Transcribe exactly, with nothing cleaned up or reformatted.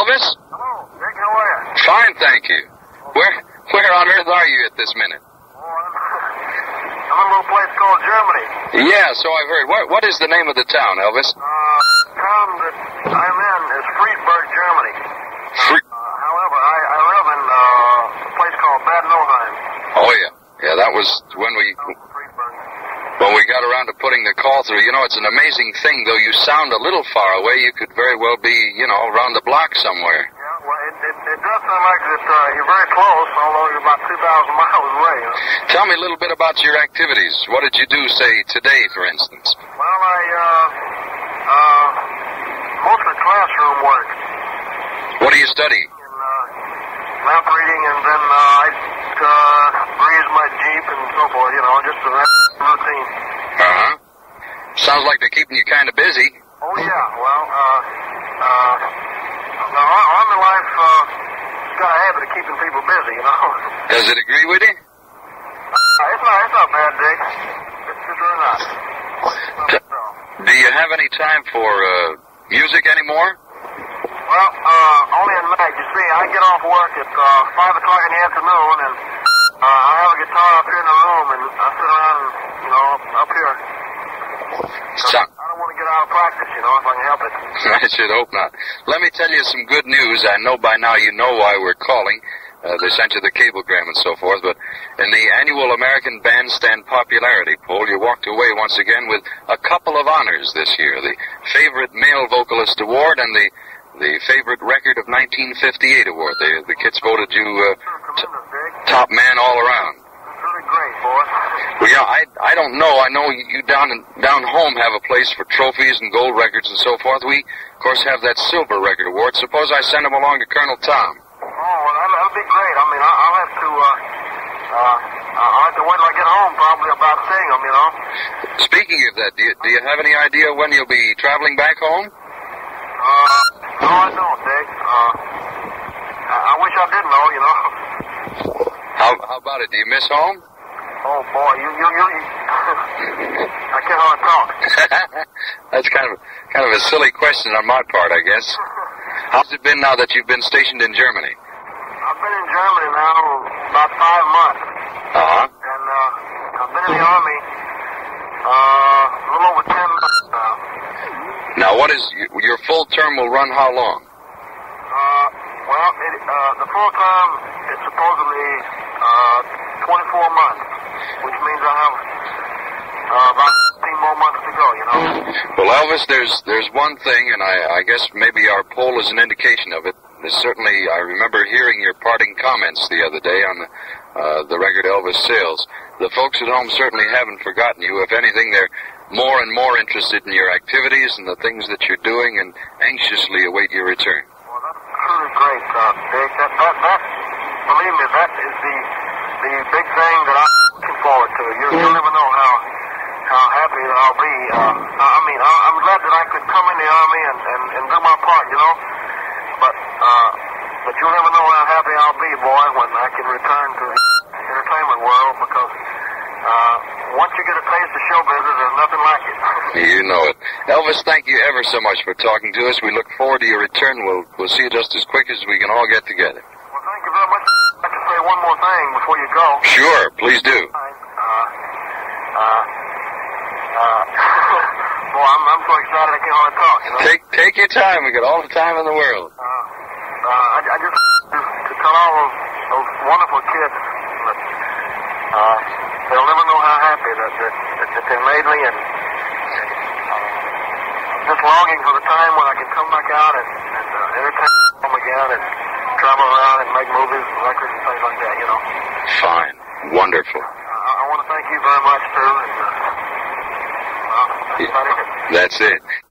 Elvis? Hello, Dick, how are you? Fine, thank you. Where where on earth are you at this minute? Oh, I'm, I'm in a little place called Germany. Yeah, so I've heard. What What is the name of the town, Elvis? Uh, the town that I'm in is Friedberg, Germany. Free- Uh, however, I, I live in uh, a place called Bad Nauheim. oh, yeah. Yeah, that was when we... Friedberg. When we got around to putting the call through. You know, it's an amazing thing, though you sound a little far away, you could very well be, you know, around the block somewhere. Yeah, well, it, it, it does sound like that uh, you're very close, although you're about two thousand miles away. You know? Tell me a little bit about your activities. What did you do, say, today, for instance? Well, I, uh, uh, mostly classroom work. What do you study? And, uh, map reading, and then uh, I uh, grease my Jeep and so forth, you know, just a routine. Uh-huh. Sounds like they're keeping you kind of busy. Oh, yeah, well, uh, uh, the Army life, uh, it's got a habit of keeping people busy, you know. Does it agree with you? Uh, it's not, it's not bad, Dick. It's, it's really not. T- do you have any time for, uh, music anymore? Well, uh, only at night. You see, I get off work at, uh, five o'clock in the afternoon, and, uh, I have a guitar up here in the room, and I sit around, you know, up here. So, I don't want to get out of practice, you know, if I can help it. I should hope not. Let me tell you some good news. I know by now you know why we're calling. Uh, they sent you the cablegram and so forth, but in the annual American Bandstand popularity poll, you walked away once again with a couple of honors this year. The Favorite Male Vocalist Award and the the Favorite Record of nineteen fifty-eight Award. The, the kids voted you uh, t- top man all around. It's really great, boy. Well, yeah, I, I don't know. I know you down in, down home have a place for trophies and gold records and so forth. We, of course, have that Silver Record Award. Suppose I send them along to Colonel Tom. Oh, well, that'll, that'll be great. I mean, I, I'll have to, uh, uh, I'll have to wait till I get home, probably, about seeing them, you know. Speaking of that, do you, do you have any idea when you'll be traveling back home? Uh, no, I don't, Dick. Uh, I, I wish I did know, you know. How, how about it? Do you miss home? Oh, boy, you, you, you, you I can't hardly talk. That's kind of kind of a silly question on my part, I guess. How's it been now that you've been stationed in Germany? I've been in Germany now about five months. Uh-huh. And, uh, I've been in the Army, uh, a little over ten months now. Now, what is, your full term will run how long? Uh, well, it, uh, the full term is supposedly, uh, twenty-four months, which means I have, uh, about fifteen more months to go, you know? Well, Elvis, there's there's one thing, and I, I guess maybe our poll is an indication of it. There's certainly, I remember hearing your parting comments the other day on the, uh, the record Elvis Sales. The folks at home certainly haven't forgotten you. If anything, they're more and more interested in your activities and the things that you're doing and anxiously await your return. Well, that's truly great, uh, Dick. That, that, that, believe me, that is the, the big thing that I'm looking forward to. You, you'll never know how, how happy I'll be. Uh, I mean, I, I'm glad that I could come in the Army and, and, and do my part, you know? But, uh, but you'll never know how happy I'll be, boy, when I can return to the entertainment world, because, uh, once you get a taste of show business, there's nothing like it. You know it. Elvis, thank you ever so much for talking to us. We look forward to your return. We'll, we'll see you just as quick as we can all get together. Well, thank you very much. I'd like to say one more thing before you go. Sure, please do. Uh, uh, uh, boy, I'm, I'm so excited I can't hardly talk, you know? Take take your time. We got all the time in the world. Uh, uh, I, I just to, to tell all those, those wonderful kids that, uh, they'll never know how happy that, that, that, that they made me, and uh, just longing for the time when I can come back out and, and uh, entertain them again and travel around and make movies and records and things like that, you know. Fine. Wonderful. Uh, I, I want to thank you very much, too, and uh, well, that's about it. That's it.